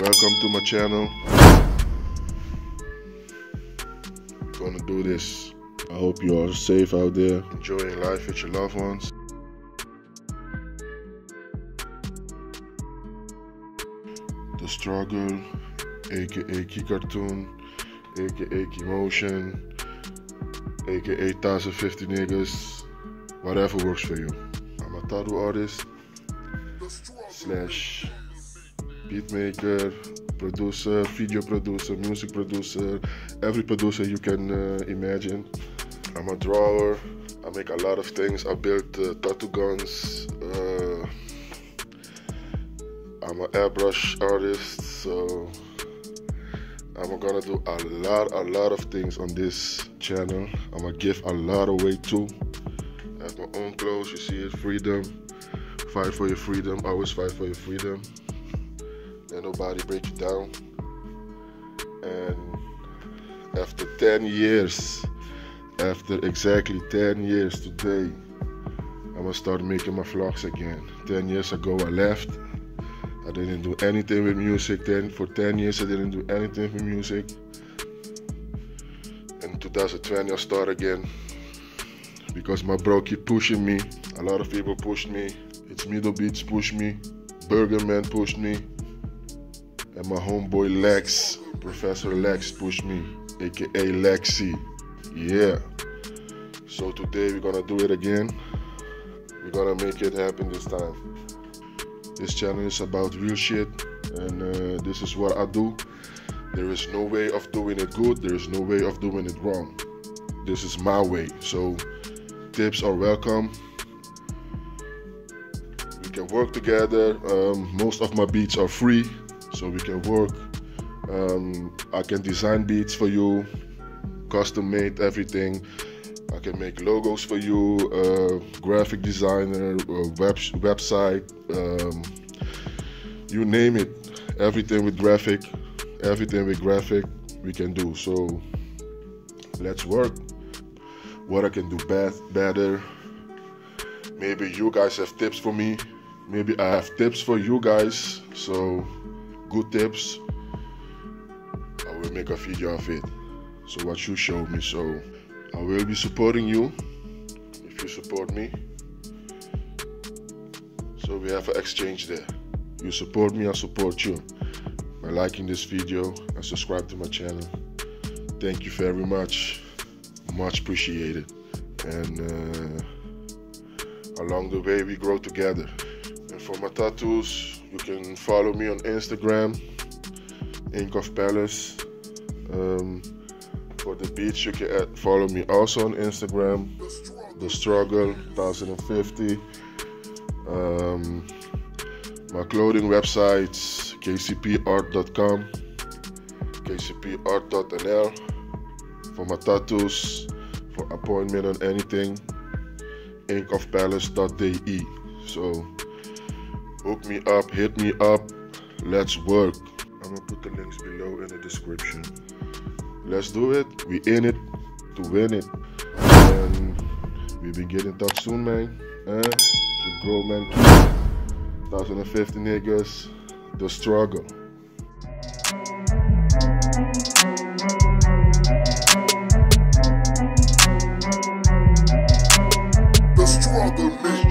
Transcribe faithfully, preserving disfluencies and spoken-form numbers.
Welcome to my channel. We're gonna do this. I hope you are safe out there, enjoying life with your loved ones. The Struggle, aka Key Cartoon, aka Key Motion, aka one thousand fifty niggas, whatever works for you. I'm a tattoo artist, slash beatmaker, producer, video producer, music producer, every producer you can uh, imagine. I'm a drawer, I make a lot of things. I built uh, tattoo guns, uh, I'm an airbrush artist, so I'm gonna do a lot, a lot of things on this channel. I'm gonna give a lot away too. I have my own clothes, you see it, freedom. Fight for your freedom, always fight for your freedom. Let nobody break you down. And after ten years, after exactly ten years today, I'm gonna start making my vlogs again. ten years ago I left. I didn't do anything with music then. For ten years I didn't do anything with music. In two thousand twenty I start again. Because my bro keep pushing me. A lot of people pushed me. It's Middle Beats pushed me. Burger Man pushed me. And my homeboy Lex, Professor Lex pushed me, aka Lexi. Yeah. So today we're gonna do it again. We're gonna make it happen this time. This channel is about real shit, and uh, this is what I do. There is no way of doing it good, there is no way of doing it wrong. This is my way, so tips are welcome. We can work together. Um, most of my beats are free, so we can work. Um, I can design beats for you, custom made everything. I can make logos for you, uh, graphic designer, uh, web website, um, you name it. Everything with graphic, everything with graphic we can do. So let's work. What I can do best, better. Maybe you guys have tips for me. Maybe I have tips for you guys. So good tips. I will make a video of it. So what you show me. So I will be supporting you if you support me. So we have an exchange there. You support me, I support you. By liking this video and subscribe to my channel. Thank you very much. Much appreciated. And uh, along the way we grow together. And for my tattoos, you can follow me on Instagram, Ink of Palace. Um, For the beats, you can add, follow me also on Instagram, The Struggle one thousand fifty. Um, my clothing websites, k c p art dot com, k c p art dot n l. For my tattoos, for appointment on anything, ink of palace dot d e. So hook me up, hit me up, let's work. I'm gonna put the links below in the description. Let's do it. We in it to win it. And we be getting touch soon, man. Eh? The grow man. one thousand fifty niggas. The Struggle. The Struggle, man.